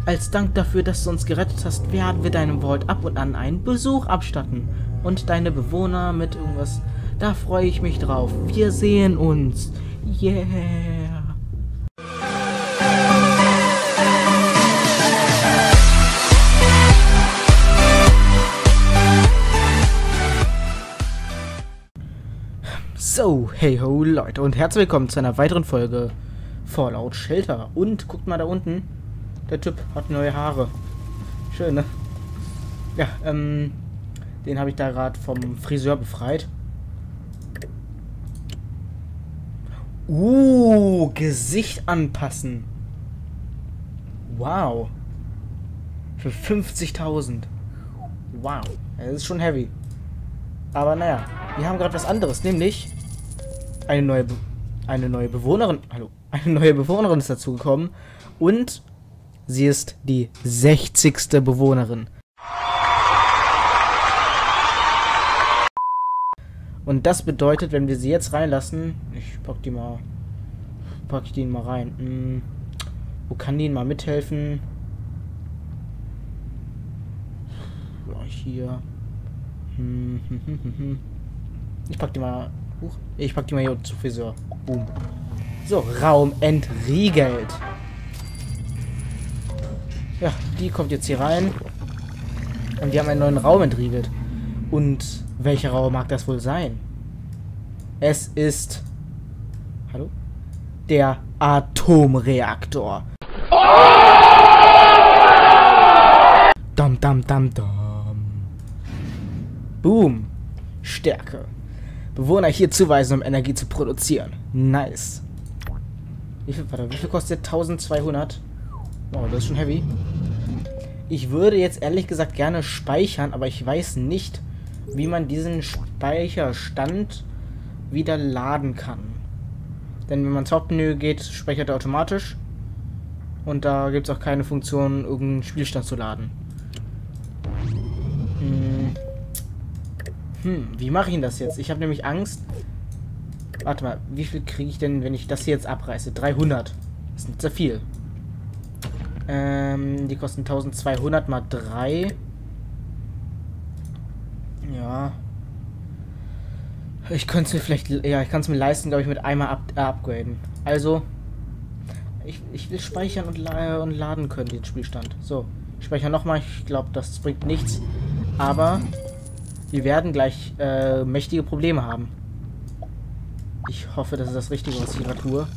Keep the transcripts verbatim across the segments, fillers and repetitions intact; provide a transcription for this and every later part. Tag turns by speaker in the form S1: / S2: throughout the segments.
S1: Als Dank dafür, dass du uns gerettet hast, werden wir deinem Vault ab und an einen Besuch abstatten. Und deine Bewohner mit irgendwas. Da freue ich mich drauf. Wir sehen uns. Yeah. So, hey ho Leute und herzlich willkommen zu einer weiteren Folge Fallout Shelter. Und guckt mal da unten, der Typ hat neue Haare. Schön, ne? Ja, ähm, den habe ich da gerade vom Friseur befreit. Uh, Gesicht anpassen. Wow. Für fünfzigtausend. Wow, das ist schon heavy. Aber naja, wir haben gerade was anderes, nämlich eine neue, Be eine neue Bewohnerin. Hallo, eine neue Bewohnerin ist dazugekommen und sie ist die sechzigste Bewohnerin. Und das bedeutet, wenn wir sie jetzt reinlassen, ich pack die mal, pack ich die mal rein. Hm, wo kann die ihnen mal mithelfen? Ja, hier. Hm, hm, hm, hm, hm. Ich pack die mal. Huch, ich pack die mal hier zu Friseur. Boom. So, Raum entriegelt. Ja, die kommt jetzt hier rein. Und wir haben einen neuen Raum entriegelt. Und welcher Raum mag das wohl sein? Es ist... Hallo? Der Atomreaktor. Dam, dam, dam, dam. Boom. Stärke. Bewohner hier zuweisen, um Energie zu produzieren. Nice. Wie viel, warte, wie viel kostet eintausendzweihundert? Oh, das ist schon heavy. Ich würde jetzt ehrlich gesagt gerne speichern, aber ich weiß nicht, wie man diesen Speicherstand wieder laden kann. Denn wenn man ins Hauptmenü geht, speichert er automatisch. Und da gibt es auch keine Funktion, irgendeinen Spielstand zu laden. Hm, hm wie mache ich denn das jetzt? Ich habe nämlich Angst. Warte mal, wie viel kriege ich denn, wenn ich das hier jetzt abreiße? dreihundert. Das ist nicht sehr viel. Ähm, die kosten eintausendzweihundert mal drei. Ja. Ich könnte es mir vielleicht... Ja, ich kann es mir leisten, glaube ich, mit einmal up, äh, upgraden. Also, ich, ich will speichern und, la und laden können, den Spielstand. So, ich speichere nochmal. Ich glaube, das bringt nichts. Aber wir werden gleich äh, mächtige Probleme haben. Ich hoffe, das ist das Richtige, was ich gerade tue.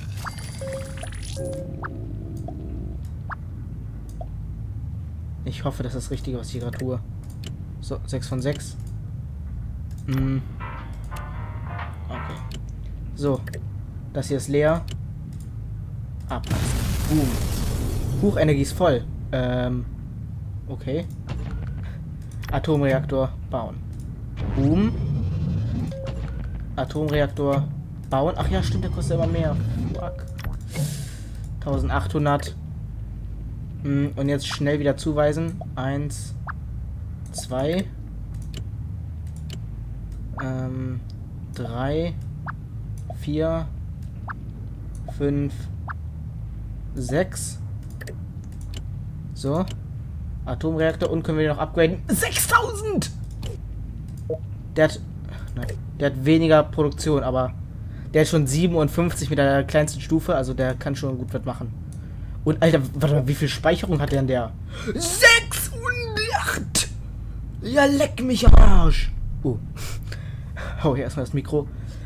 S1: Ich hoffe, das ist das Richtige, was ich gerade tue. So, sechs von sechs. Hm. Okay. So. Das hier ist leer. Ab. Boom. Hochenergie ist voll. Ähm. Okay. Atomreaktor bauen. Boom. Atomreaktor bauen. Ach ja, stimmt, der kostet immer mehr. Fuck. eintausendachthundert. Hm, und jetzt schnell wieder zuweisen. Eins. Zwei. Ähm. Drei. Vier. Fünf. Sechs. So. Atomreaktor und können wir den noch upgraden? sechstausend! Der hat... Nein, der hat weniger Produktion, aber der hat schon siebenundfünfzig mit der kleinsten Stufe, also der kann schon gut was machen. Und Alter, warte mal, wie viel Speicherung hat der denn der? sechshundert! Ja, leck mich am Arsch! Oh. Hau hier erstmal das Mikro.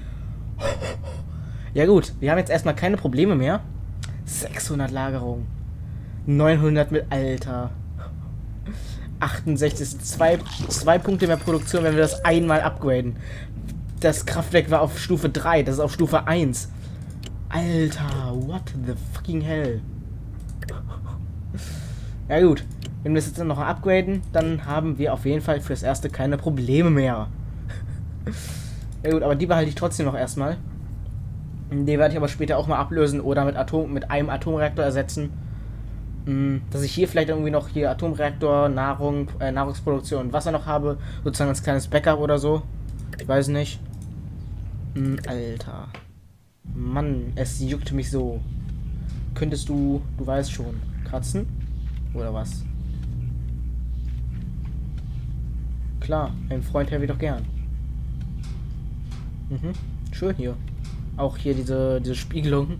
S1: Ja gut, wir haben jetzt erstmal keine Probleme mehr. sechshundert Lagerung. neunhundert mit Alter. achtundsechzig, zwei, zwei Punkte mehr Produktion, wenn wir das einmal upgraden. Das Kraftwerk war auf Stufe drei, das ist auf Stufe eins. Alter, what the fucking hell. Ja gut, wenn wir das jetzt noch upgraden, dann haben wir auf jeden Fall fürs Erste keine Probleme mehr. Ja gut, aber die behalte ich trotzdem noch erstmal. Die werde ich aber später auch mal ablösen oder mit, Atom, mit einem Atomreaktor ersetzen. Dass ich hier vielleicht irgendwie noch hier Atomreaktor, Nahrung, äh, Nahrungsproduktion und Wasser noch habe. Sozusagen als kleines Backup oder so. Ich weiß nicht. Hm, Alter. Mann, es juckt mich so. Könntest du, du weißt schon, kratzen? Oder was? Klar, ein Freund helfe ich doch gern. Mhm. Schön hier. Auch hier diese, diese Spiegelung.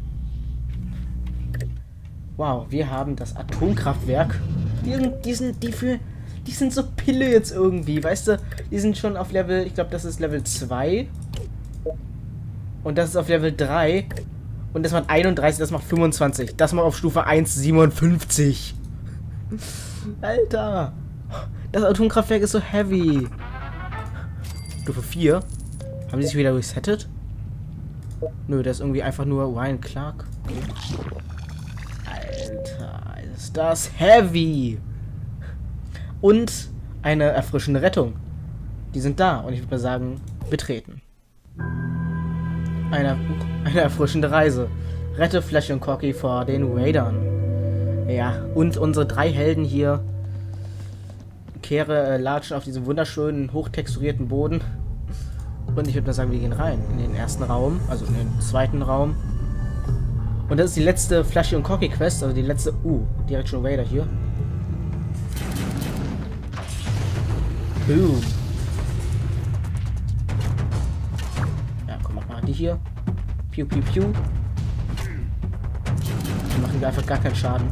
S1: Wow, wir haben das Atomkraftwerk. Die sind, die sind, die für, die sind so Pille jetzt irgendwie, weißt du? Die sind schon auf Level, ich glaube, das ist Level zwei. Und das ist auf Level drei. Und das macht einunddreißig, das macht fünfundzwanzig. Das macht auf Stufe eins siebenundfünfzig. Alter. Das Atomkraftwerk ist so heavy. Stufe vier. Haben die sich wieder resettet? Nö, das ist irgendwie einfach nur Ryan Clark. Okay. Alter, ist das heavy. Und eine erfrischende Rettung. Die sind da. Und ich würde mal sagen, betreten. Eine, eine erfrischende Reise. Rette Flash und Corky vor den Raidern. Ja, und unsere drei Helden hier kehre, äh, latschen auf diesem wunderschönen, hochtexturierten Boden. Und ich würde mal sagen, wir gehen rein in den ersten Raum, also in den zweiten Raum. Und das ist die letzte Flashy und Corky Quest, also die letzte, uh, direkt schon Raider hier. Boom. Ja, komm, mach mal die hier. Piu, piu, piu. Die machen wir einfach gar keinen Schaden.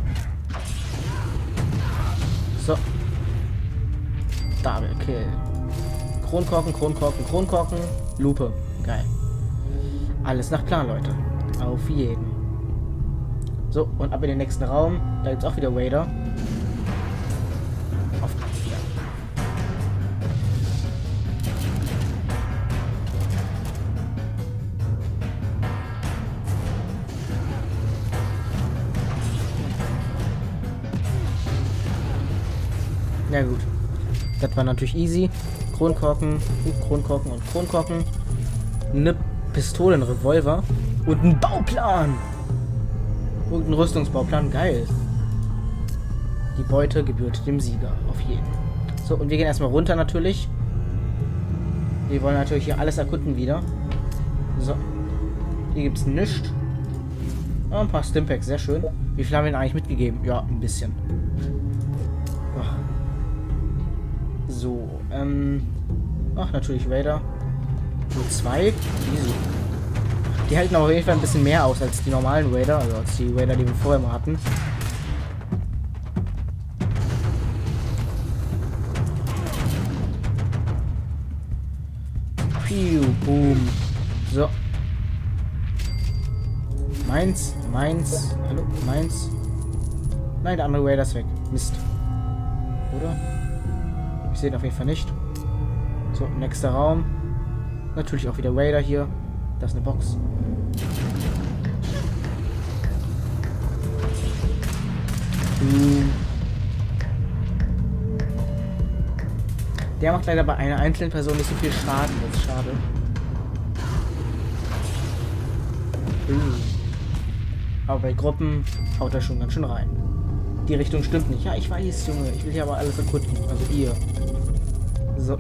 S1: So. Double Kill. Kronkorken, Kronkorken, Kronkorken. Lupe. Geil. Alles nach Plan, Leute. Auf jeden. So, und ab in den nächsten Raum. Da gibt's auch wieder Raider. Auf hier. Ja gut. Das war natürlich easy. Kronkorken, Kronkorken und Kronkorken. Eine Pistole, ein Revolver und ein Bauplan. Und ein Rüstungsbauplan. Geil. Die Beute gebührt dem Sieger. Auf jeden. So, und wir gehen erstmal runter natürlich. Wir wollen natürlich hier alles erkunden wieder. So. Hier gibt es nichts. Oh, ein paar Stimpacks, sehr schön. Wie viel haben wir denn eigentlich mitgegeben? Ja, ein bisschen. Oh. So, ähm... ach, natürlich Raider. Nur zwei. Easy. Die halten aber auf jeden Fall ein bisschen mehr aus als die normalen Raider, also als die Raider, die wir vorher mal hatten. Piu, boom. So. Meins, meins. Hallo, meins. Nein, der andere Raider ist weg. Mist. Oder? Ich sehe ihn auf jeden Fall nicht. So, nächster Raum. Natürlich auch wieder Raider hier. Das ist eine Box. Hm. Der macht leider bei einer einzelnen Person nicht so viel Schaden. Das ist schade. Hm. Aber bei Gruppen haut er schon ganz schön rein. Die Richtung stimmt nicht. Ja, ich weiß, Junge. Ich will hier aber alles erkunden. Also ihr. So.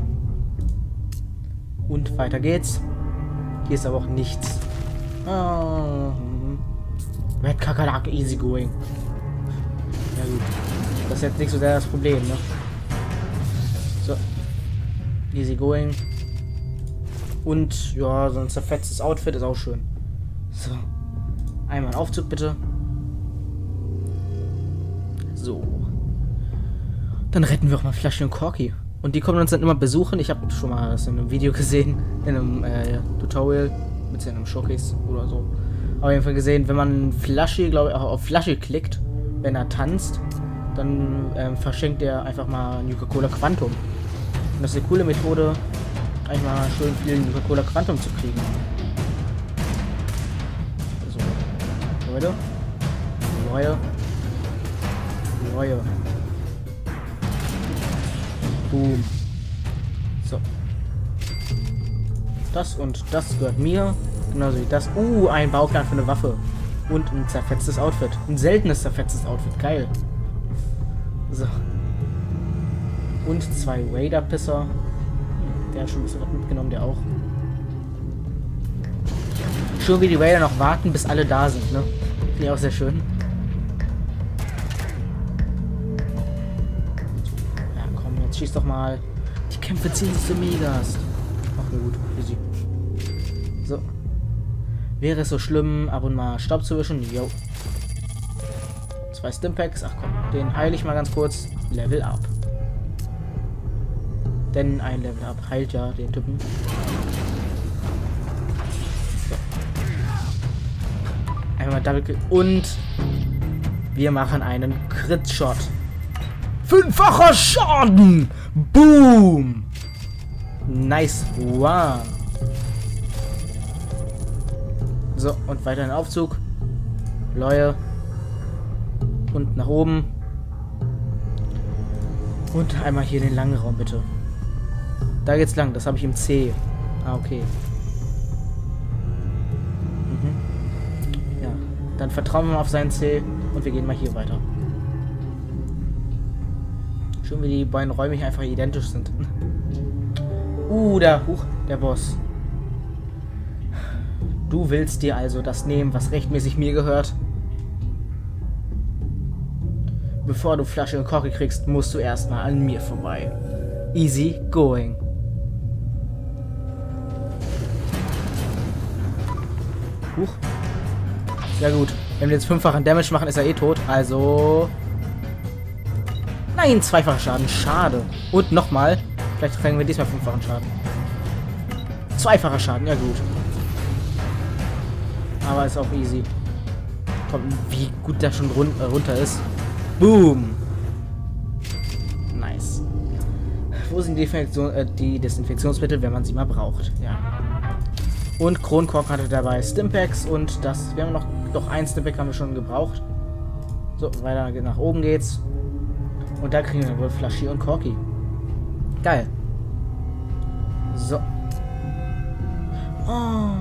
S1: Und weiter geht's. Hier ist aber auch nichts. Oh. Red Kakerlake, easy going. Ja gut. Das ist jetzt nicht so sehr das Problem, ne? So. Easy going. Und, ja, so ein zerfetztes Outfit ist auch schön. So. Einmal einen Aufzug, bitte. So. Dann retten wir auch mal Flashy und Corky. Und die kommen uns dann immer besuchen. Ich habe schon mal das in einem Video gesehen, in einem äh, Tutorial, mit einem Showcase oder so. Auf jeden Fall gesehen, wenn man Flashy, glaube ich, auch auf Flashy klickt, wenn er tanzt, dann ähm, verschenkt er einfach mal Nuka-Cola Quantum. Und das ist eine coole Methode, eigentlich mal schön viel Nuka-Cola Quantum zu kriegen. So. Leute. Leute. Leute. Boom. So. Das und das gehört mir. Genauso wie das. Uh, ein Bauplan für eine Waffe. Und ein zerfetztes Outfit. Ein seltenes zerfetztes Outfit. Geil. So. Und zwei Raider-Pisser. Hm, der hat schon ein bisschen was mitgenommen, der auch. Schon wie die Raider noch warten, bis alle da sind, ne? Finde ich auch sehr schön. schieß doch mal. Die Kämpfe ziehen sich so megas. Ach, mir gut. Easy. So. Wäre es so schlimm, ab und mal Staub zu wischen? Jo. Zwei Stimpacks. Ach komm, den heile ich mal ganz kurz. Level up. Denn ein Level up heilt ja den Typen. So. Einmal Double Kill. Und wir machen einen Crit-Shot. Fünffacher Schaden! Boom! Nice. Wow. So, und weiter in den Aufzug. Leue. Und nach oben. Und einmal hier den langen Raum, bitte. Da geht's lang. Das habe ich im C. Ah, okay. Mhm. Ja. Dann vertrauen wir mal auf seinen C. Und wir gehen mal hier weiter. Schön, wie die beiden Räume hier einfach identisch sind. Uh, da. Huch, der Boss. Du willst dir also das nehmen, was rechtmäßig mir gehört? Bevor du Flasche und Corky kriegst, musst du erstmal an mir vorbei. Easy going. Huch. Ja gut. Wenn wir jetzt fünffachen Damage machen, ist er eh tot. Also... Nein, zweifacher Schaden. Schade. Und nochmal. Vielleicht kriegen wir diesmal fünffachen Schaden. Zweifacher Schaden. Ja gut. Aber ist auch easy. Komm, wie gut der schon run äh, runter ist. Boom. Nice. Wo sind die, Desinfektion, äh, die Desinfektionsmittel, wenn man sie mal braucht? Ja. Und Kronkork hatte dabei Stimpaks und das... Wir haben noch... Doch, ein Stimpak haben wir schon gebraucht. So, weiter nach oben geht's. Und da kriegen wir wohl Flashy und Corky. Geil. So. Oh.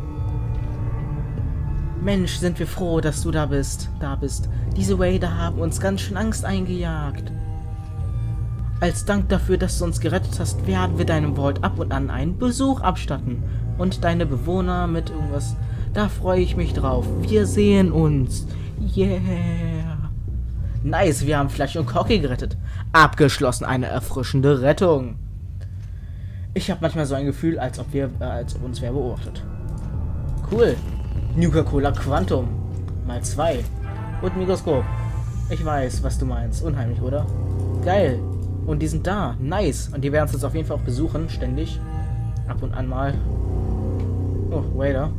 S1: Mensch, sind wir froh, dass du da bist. Da bist. Diese Raider haben uns ganz schön Angst eingejagt. Als Dank dafür, dass du uns gerettet hast, werden wir deinem Vault ab und an einen Besuch abstatten. Und deine Bewohner mit irgendwas. Da freue ich mich drauf. Wir sehen uns. Yeah. Nice, wir haben Flashy und Corky gerettet. Abgeschlossen, eine erfrischende Rettung. Ich habe manchmal so ein Gefühl, als ob wir, äh, als ob uns wer beobachtet. Cool. Nuka-Cola Quantum. Mal zwei. Und Mikroskop. Ich weiß, was du meinst. Unheimlich, oder? Geil. Und die sind da. Nice. Und die werden uns jetzt auf jeden Fall auch besuchen. Ständig. Ab und an mal. Oh, Wader.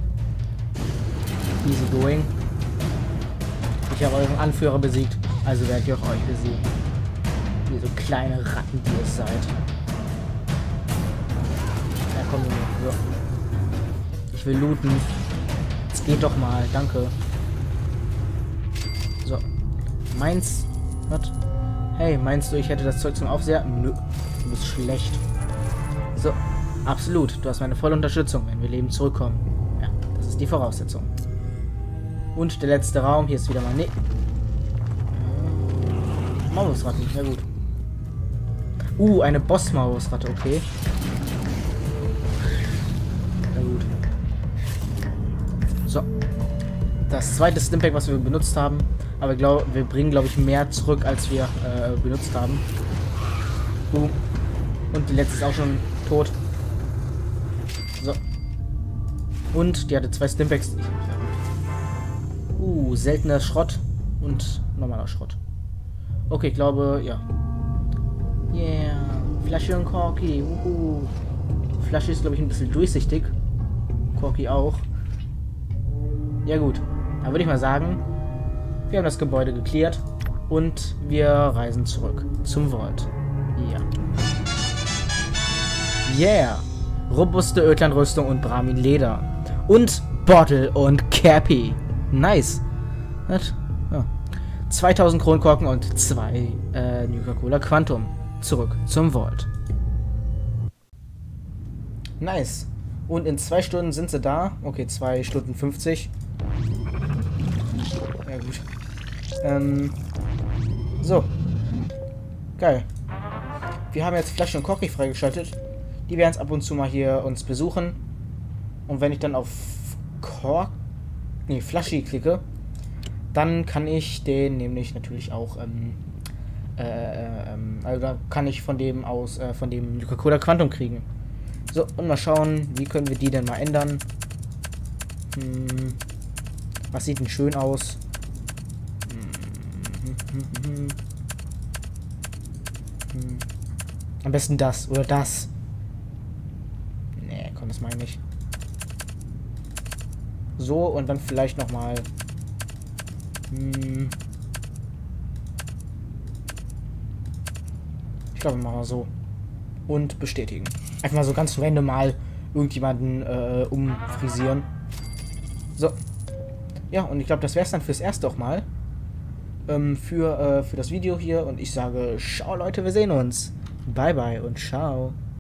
S1: Easy going. Ich habe euren Anführer besiegt. Also werdet ihr auch euch besiegen. Wie so kleine Ratten, die ihr seid. Ja, komm, Junge. So. Ich will looten. Es geht doch mal. Danke. So. Meinst... Was? Hey, meinst du, ich hätte das Zeug zum Aufseher? Nö. Du bist schlecht. So. Absolut. Du hast meine volle Unterstützung, wenn wir lebend zurückkommen. Ja, das ist die Voraussetzung. Und der letzte Raum. Hier ist wieder mal... Ne. Maulwurfsratten. Ja gut. Uh, eine Boss-Maulwurfsratte. Okay. Ja gut. So. Das zweite Stimpak, was wir benutzt haben. Aber glaub, wir bringen, glaube ich, mehr zurück, als wir äh, benutzt haben. Boom. Und die letzte ist auch schon tot. So. Und die hatte zwei Stimpaks. Uh, seltener Schrott und normaler Schrott. Okay, ich glaube, ja. Yeah. Flashy und Corky. Uhu. Flashy ist, glaube ich, ein bisschen durchsichtig. Corky auch. Ja gut. Dann würde ich mal sagen, wir haben das Gebäude geklärt und wir reisen zurück zum Vault. Ja. Yeah. Robuste Ödlandrüstung und Brahmin Leder. Und Bottle und Cappy. Nice. Was? Ja. zweitausend Kronkorken und zwei äh, Nuka-Cola Quantum. Zurück zum Vault. Nice. Und in zwei Stunden sind sie da. Okay, zwei Stunden fünfzig. Ja, gut. Ähm. So. Geil. Wir haben jetzt Flashy und Corky freigeschaltet. Die werden es ab und zu mal hier uns besuchen. Und wenn ich dann auf Cork... Nee, Flashy klicke, dann kann ich den nämlich natürlich auch ähm, Äh, ähm, also da kann ich von dem aus, äh, von dem Nuka-Cola Quantum kriegen. So, und mal schauen, wie können wir die denn mal ändern. Hm, was sieht denn schön aus? Hm, hm, hm, hm. Hm. Am besten das oder das. Nee, komm, das meine ich. So, und dann vielleicht nochmal. Hm. Ich glaube, wir machen mal so. Und bestätigen. Einfach mal so ganz random mal irgendjemanden äh, umfrisieren. So. Ja, und ich glaube, das wäre es dann fürs erste auch mal. Ähm, für, äh, für das Video hier. Und ich sage, ciao Leute, wir sehen uns. Bye bye und ciao.